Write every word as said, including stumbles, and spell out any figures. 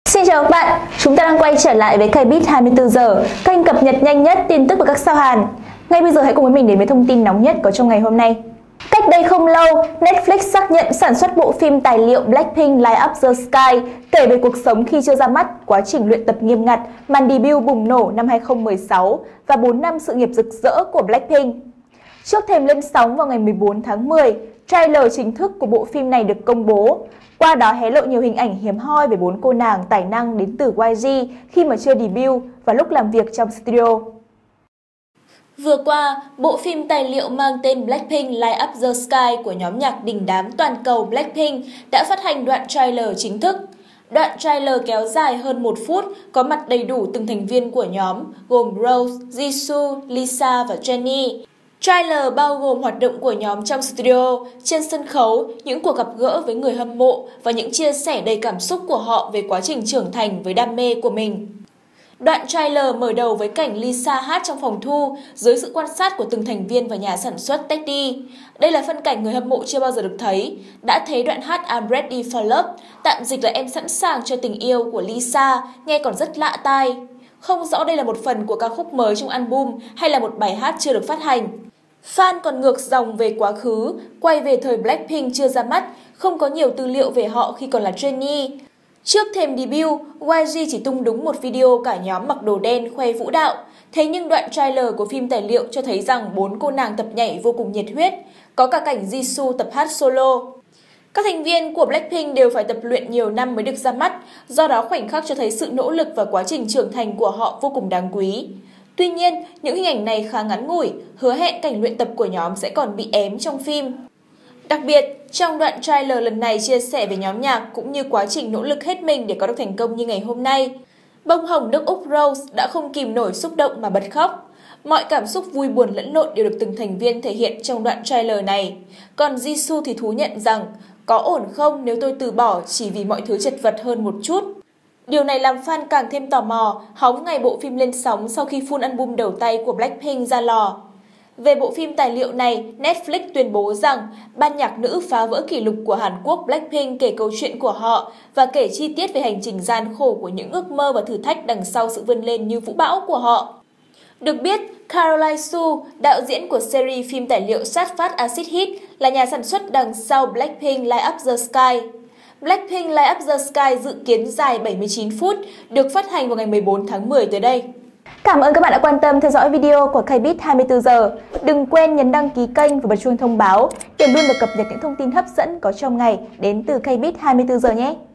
Xin chào các bạn, chúng ta đang quay trở lại với K-Beat hai mươi tư giờ, kênh cập nhật nhanh nhất tin tức của các sao Hàn. Ngay bây giờ hãy cùng với mình đến với thông tin nóng nhất có trong ngày hôm nay. Cách đây không lâu, Netflix xác nhận sản xuất bộ phim tài liệu Blackpink Light Up the Sky, kể về cuộc sống khi chưa ra mắt, quá trình luyện tập nghiêm ngặt, màn debut bùng nổ năm hai không một sáu và bốn năm sự nghiệp rực rỡ của Blackpink. Trước thềm lên sóng vào ngày mười bốn tháng mười, trailer chính thức của bộ phim này được công bố. Qua đó hé lộ nhiều hình ảnh hiếm hoi về bốn cô nàng tài năng đến từ Y G khi mà chưa debut và lúc làm việc trong studio. Vừa qua, bộ phim tài liệu mang tên Blackpink Light Up the Sky của nhóm nhạc đình đám toàn cầu Blackpink đã phát hành đoạn trailer chính thức. Đoạn trailer kéo dài hơn một phút, có mặt đầy đủ từng thành viên của nhóm, gồm Rose, Jisoo, Lisa và Jennie. Trailer bao gồm hoạt động của nhóm trong studio, trên sân khấu, những cuộc gặp gỡ với người hâm mộ và những chia sẻ đầy cảm xúc của họ về quá trình trưởng thành với đam mê của mình. Đoạn trailer mở đầu với cảnh Lisa hát trong phòng thu dưới sự quan sát của từng thành viên và nhà sản xuất Teddy. Đây là phân cảnh người hâm mộ chưa bao giờ được thấy. Đã thấy đoạn hát I'm Ready for Love, tạm dịch là em sẵn sàng cho tình yêu của Lisa, nghe còn rất lạ tai. Không rõ đây là một phần của ca khúc mới trong album hay là một bài hát chưa được phát hành. Fan còn ngược dòng về quá khứ, quay về thời Blackpink chưa ra mắt, không có nhiều tư liệu về họ khi còn là trainee. Trước thềm debut, Y G chỉ tung đúng một video cả nhóm mặc đồ đen khoe vũ đạo. Thế nhưng đoạn trailer của phim tài liệu cho thấy rằng bốn cô nàng tập nhảy vô cùng nhiệt huyết, có cả cảnh Jisoo tập hát solo. Các thành viên của Blackpink đều phải tập luyện nhiều năm mới được ra mắt, do đó khoảnh khắc cho thấy sự nỗ lực và quá trình trưởng thành của họ vô cùng đáng quý. Tuy nhiên, những hình ảnh này khá ngắn ngủi, hứa hẹn cảnh luyện tập của nhóm sẽ còn bị ém trong phim. Đặc biệt, trong đoạn trailer lần này chia sẻ về nhóm nhạc cũng như quá trình nỗ lực hết mình để có được thành công như ngày hôm nay. Bông hồng nước Úc Rose đã không kìm nổi xúc động mà bật khóc. Mọi cảm xúc vui buồn lẫn lộn đều được từng thành viên thể hiện trong đoạn trailer này. Còn Jisoo thì thú nhận rằng, có ổn không nếu tôi từ bỏ chỉ vì mọi thứ chật vật hơn một chút. Điều này làm fan càng thêm tò mò, hóng ngày bộ phim lên sóng sau khi full album đầu tay của Blackpink ra lò. Về bộ phim tài liệu này, Netflix tuyên bố rằng ban nhạc nữ phá vỡ kỷ lục của Hàn Quốc Blackpink kể câu chuyện của họ và kể chi tiết về hành trình gian khổ của những ước mơ và thử thách đằng sau sự vươn lên như vũ bão của họ. Được biết, Caroline Su, đạo diễn của series phim tài liệu Sát Phát Acid Hit, là nhà sản xuất đằng sau Blackpink Light Up the Sky. Blackpink Light Up the Sky dự kiến dài bảy mươi chín phút, được phát hành vào ngày mười bốn tháng mười tới đây. Cảm ơn các bạn đã quan tâm theo dõi video của K-Beat hai mươi tư giờ. Đừng quên nhấn đăng ký kênh và bật chuông thông báo để luôn được cập nhật những thông tin hấp dẫn có trong ngày đến từ K-Beat hai mươi tư giờ nhé.